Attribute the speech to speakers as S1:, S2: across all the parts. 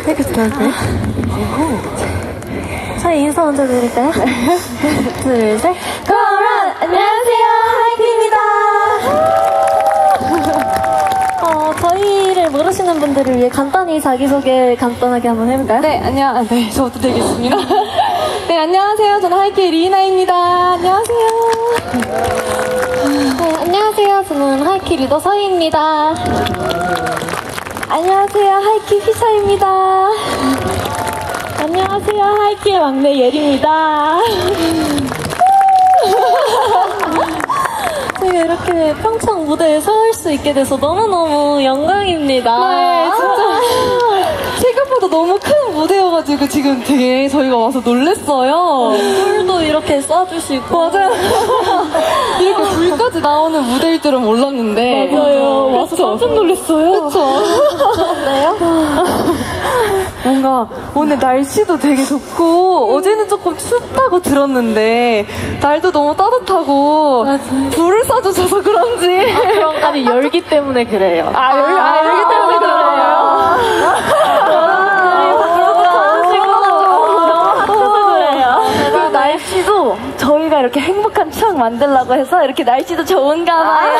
S1: 이렇게 들어갈까요? 저희 인사 먼저 드릴까요? 둘, 셋. Go around! 안녕하세요, 하이키입니다. 저희를 모르시는 분들을 위해 간단히 자기소개 간단하게 한번 해볼까요?
S2: 네, 저부터 드리겠습니다. 네, 안녕하세요. 저는 하이키 리나입니다. 안녕하세요.
S1: 네, 안녕하세요. 저는 하이키 리더 서희입니다. 안녕하세요. 하이키 휘사입니다. 안녕하세요. 하이키의 막내 예리입니다. 제가 이렇게 평창 무대에 설 수 있게 돼서 너무너무 영광입니다.
S2: 네, 진짜 생각보다 너무 큰 무대여가지고 지금 되게 저희가 와서 놀랬어요.
S1: 불도 이렇게 쏴주시고.
S2: 맞아요. 이렇게 불까지 나오는 무대일 줄은 몰랐는데.
S1: 맞아요.
S2: 와서 깜짝 놀랐어요. 그쵸?
S1: 그런데요?
S2: 뭔가 오늘 날씨도 되게 좋고 어제는 조금 춥다고 들었는데 날도 너무 따뜻하고 불을 쏴주셔서 그런지
S1: 아니 열기 때문에 그래요.
S2: 열기 때문에 그래요.
S1: 그리고 날씨도 저희가 이렇게 행복한 추억 만들려고 해서 이렇게 날씨도 좋은가 봐요.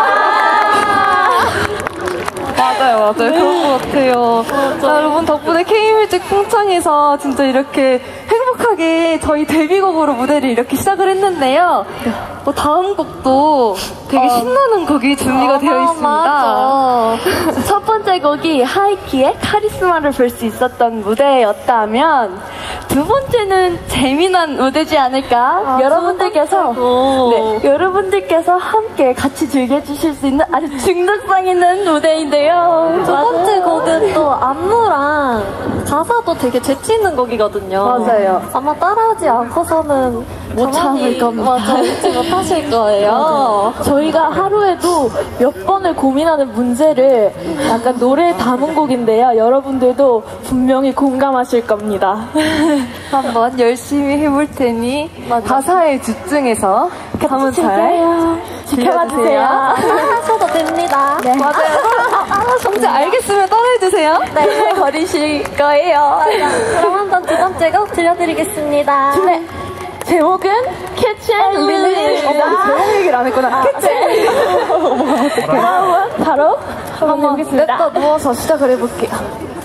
S2: 맞아요. 그런 것 같아요. 자, 여러분 덕분에 K뮤직 풍창에서 진짜 이렇게 행복하게 저희 데뷔곡으로 무대를 이렇게 시작을 했는데요. 다음 곡도 되게 신나는 곡이 준비가 되어 있습니다.
S1: 맞아. 첫 번째 곡이 하이키의 카리스마를 볼 수 있었던 무대였다면 두 번째는 재미난 무대지 않을까? 여러분들께서 함께 같이 즐겨주실 수 있는 아주 중독성 있는 무대인데요.
S3: 두 번째 곡은 또 안무랑 가사도 되게 재치 있는 곡이거든요.
S1: 맞아요.
S3: 아마 따라하지 않고서는
S1: 못 참을 겁니다.
S3: 맞아, 잊지 못하실 거예요.
S1: 저희가 하루에도 몇 번을 고민하는 문제를 약간 노래에 담은 곡인데요. 여러분들도 분명히 공감하실 겁니다.
S2: 한번 열심히 해볼 테니 가사에 집중해서 한번 잘
S1: 지켜봐 주세요.
S3: 따라하셔도 됩니다.
S1: 네.
S2: 맞아요. 정말 알겠으면 따라해주세요.
S1: 네, 버리실 거예요.
S3: 그럼 한번 두 번째 곡 들려드리겠습니다.
S1: 네. 제목은 Catch and Release.
S2: 제목 얘기를 안 했구나.
S1: 바로 한번 해보겠습니다.
S2: 냅다 누워서 시작을 해볼게요.